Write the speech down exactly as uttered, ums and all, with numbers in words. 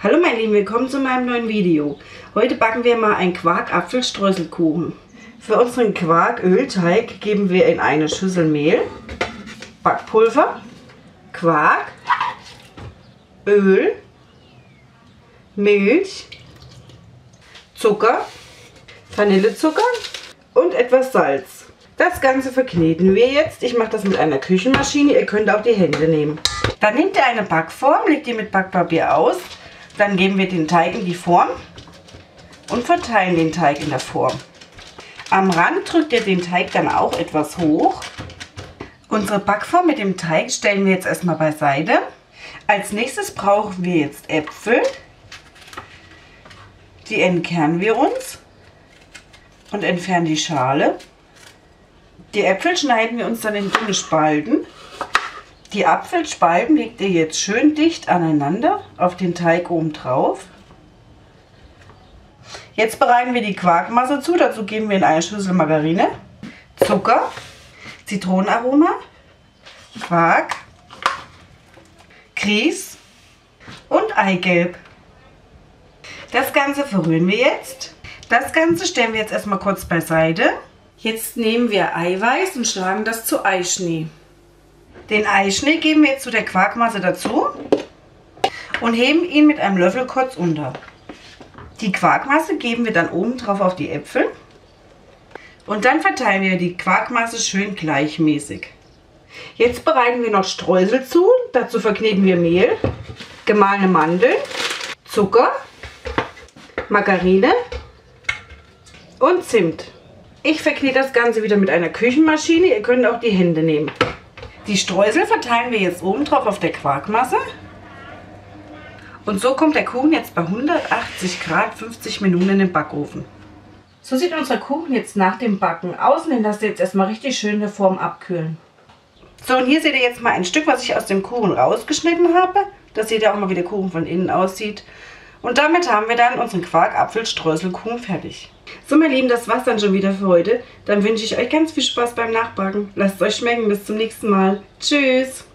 Hallo meine Lieben, willkommen zu meinem neuen Video. Heute backen wir mal einen Quark-Apfelstreuselkuchen. Für unseren Quark-Ölteig geben wir in eine Schüssel Mehl, Backpulver, Quark, Öl, Milch, Zucker, Vanillezucker und etwas Salz. Das Ganze verkneten wir jetzt. Ich mache das mit einer Küchenmaschine, ihr könnt auch die Hände nehmen. Dann nehmt ihr eine Backform, legt die mit Backpapier aus. Dann geben wir den Teig in die Form und verteilen den Teig in der Form. Am Rand drückt ihr den Teig dann auch etwas hoch. Unsere Backform mit dem Teig stellen wir jetzt erstmal beiseite. Als nächstes brauchen wir jetzt Äpfel. Die entkernen wir uns und entfernen die Schale. Die Äpfel schneiden wir uns dann in dünne Spalten. Die Apfelspalten legt ihr jetzt schön dicht aneinander auf den Teig oben drauf. Jetzt bereiten wir die Quarkmasse zu. Dazu geben wir in eine Schüssel Margarine, Zucker, Zitronenaroma, Quark, Grieß und Eigelb. Das Ganze verrühren wir jetzt. Das Ganze stellen wir jetzt erstmal kurz beiseite. Jetzt nehmen wir Eiweiß und schlagen das zu Eischnee. Den Eischnee geben wir jetzt zu der Quarkmasse dazu und heben ihn mit einem Löffel kurz unter. Die Quarkmasse geben wir dann oben drauf auf die Äpfel und dann verteilen wir die Quarkmasse schön gleichmäßig. Jetzt bereiten wir noch Streusel zu. Dazu verkneten wir Mehl, gemahlene Mandeln, Zucker, Margarine und Zimt. Ich verknete das Ganze wieder mit einer Küchenmaschine. Ihr könnt auch die Hände nehmen. Die Streusel verteilen wir jetzt oben drauf auf der Quarkmasse. Und so kommt der Kuchen jetzt bei hundertachtzig Grad fünfzig Minuten in den Backofen. So sieht unser Kuchen jetzt nach dem Backen aus. Den lasst ihr jetzt erstmal richtig schön in der Form abkühlen. So, und hier seht ihr jetzt mal ein Stück, was ich aus dem Kuchen rausgeschnitten habe. Da seht ihr auch mal, wie der Kuchen von innen aussieht. Und damit haben wir dann unseren Quark-Apfel-Streuselkuchen fertig. So meine Lieben, das war's dann schon wieder für heute. Dann wünsche ich euch ganz viel Spaß beim Nachbacken. Lasst es euch schmecken. Bis zum nächsten Mal. Tschüss!